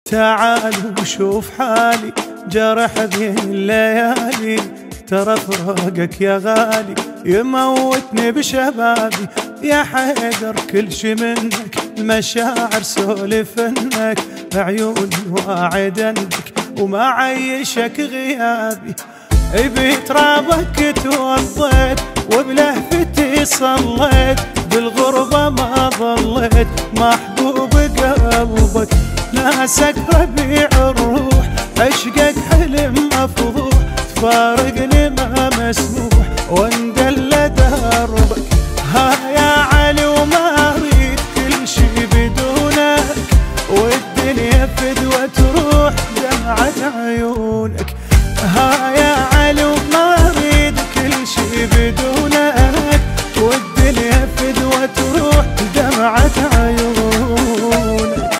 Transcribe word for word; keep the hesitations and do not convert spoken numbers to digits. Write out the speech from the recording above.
تعال وشوف حالي جرح ذي الليالي، ترى فراقك يا غالي يموتني بشبابي. يا حيدر كل شي منك المشاعر سولفنك، عيوني واعدنك وما عيشك غيابي. بترابك توضيت وبلهفتي صليت، بالغربة ما ظليت محبوب قلبك. ناسك ربيع الروح عشقك حلم مفضوح، تفارق